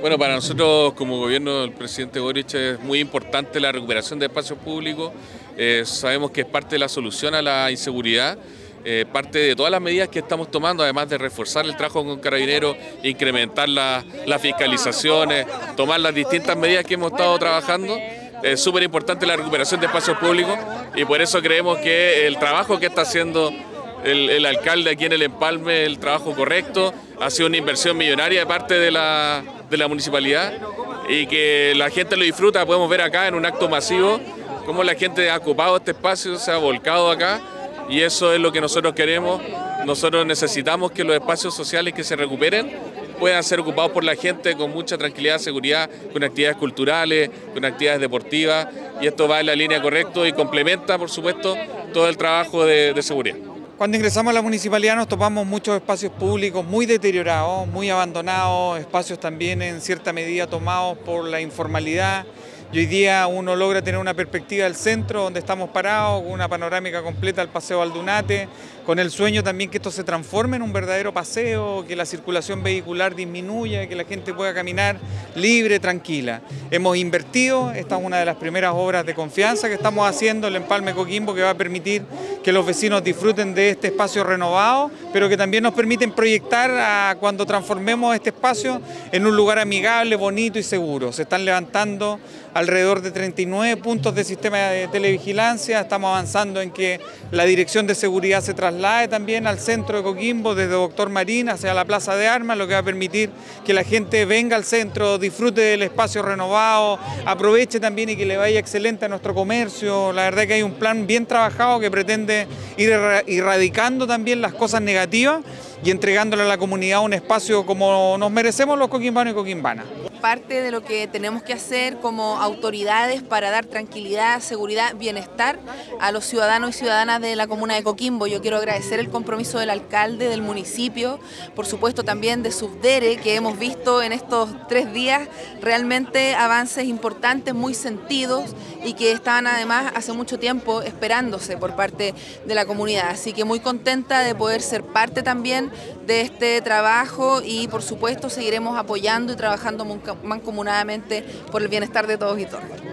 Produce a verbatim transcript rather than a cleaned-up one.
Bueno, para nosotros como gobierno del presidente Boric es muy importante la recuperación de espacios públicos. Eh, sabemos que es parte de la solución a la inseguridad, eh, parte de todas las medidas que estamos tomando, además de reforzar el trabajo con Carabineros, incrementar la- las fiscalizaciones, tomar las distintas medidas que hemos estado trabajando. Es súper importante la recuperación de espacios públicos y por eso creemos que el trabajo que está haciendo el, el alcalde aquí en el Empalme, el trabajo correcto, ha sido una inversión millonaria de parte de la, de la municipalidad y que la gente lo disfruta. Podemos ver acá en un acto masivo cómo la gente ha ocupado este espacio, se ha volcado acá y eso es lo que nosotros queremos. Nosotros necesitamos que los espacios sociales que se recuperen puedan ser ocupados por la gente con mucha tranquilidad, seguridad, con actividades culturales, con actividades deportivas y esto va en la línea correcta y complementa, por supuesto, todo el trabajo de, de seguridad. Cuando ingresamos a la municipalidad nos topamos muchos espacios públicos muy deteriorados, muy abandonados, espacios también en cierta medida tomados por la informalidad. Y hoy día uno logra tener una perspectiva del centro donde estamos parados, con una panorámica completa del Paseo Aldunate, con el sueño también que esto se transforme en un verdadero paseo, que la circulación vehicular disminuya, que la gente pueda caminar libre, tranquila. Hemos invertido, esta es una de las primeras obras de confianza que estamos haciendo, el Empalme Coquimbo, que va a permitir que los vecinos disfruten de este espacio renovado, pero que también nos permiten proyectar a cuando transformemos este espacio en un lugar amigable, bonito y seguro. Se están levantando alrededor de treinta y nueve puntos de sistema de televigilancia, estamos avanzando en que la Dirección de Seguridad se traslade también al centro de Coquimbo, desde Doctor Marín hacia la Plaza de Armas, lo que va a permitir que la gente venga al centro, disfrute del espacio renovado, aproveche también y que le vaya excelente a nuestro comercio. La verdad que hay un plan bien trabajado que pretende ir erradicando también las cosas negativas y entregándole a la comunidad un espacio como nos merecemos los coquimbanos y coquimbanas. Parte de lo que tenemos que hacer como autoridades para dar tranquilidad, seguridad, bienestar a los ciudadanos y ciudadanas de la comuna de Coquimbo. Yo quiero agradecer el compromiso del alcalde, del municipio, por supuesto también de Subdere, que hemos visto en estos tres días realmente avances importantes, muy sentidos y que estaban además hace mucho tiempo esperándose por parte de la comunidad. Así que muy contenta de poder ser parte también de este trabajo y por supuesto seguiremos apoyando y trabajando mancomunadamente por el bienestar de todos y todas.